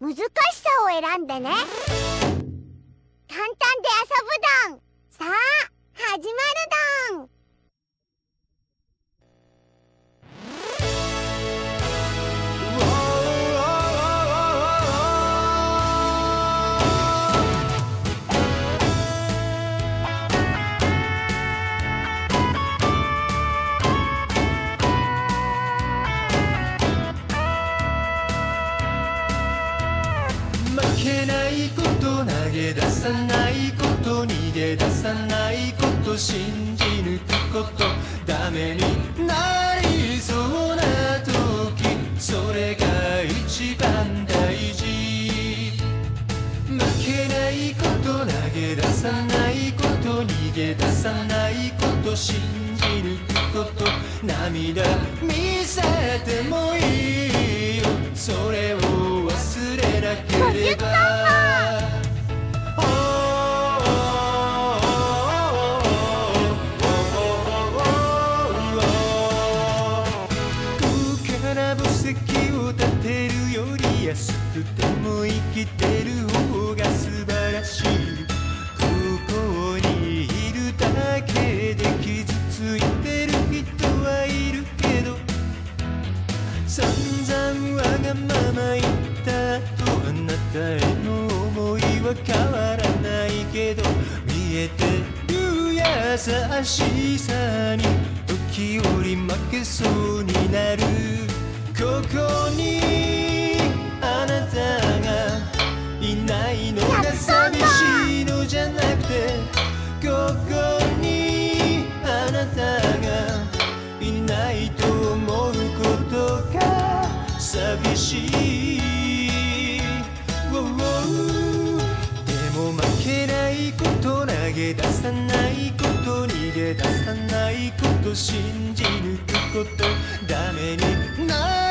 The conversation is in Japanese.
難しさを選んでね。簡単で遊ぶどん。さあ始まるどん。 負けないこと、投げ出さないこと、逃げ出さないこと、信じ抜くこと、ダメになりそうな時、それが一番大事。負けないこと、投げ出さないこと、逃げ出さないこと、信じ抜くこと、涙見せてもいいよ、それを忘れなければ。浮かなぶ石を立てるより安くても生きてる方が素晴らしい。ここにいるだけで傷ついてる人はいるけど、散々わがまま言った後、あなたへの思いは変わらないけど、見えてる優しさに時折負けそうになる。ここにあなたがいないのが寂しいのじゃなくて、ここにあなたがいないと思うことが寂しい。でも負けないこと、投げ出さないこと、逃げ出さないこと、信じ抜くこと、ダメになる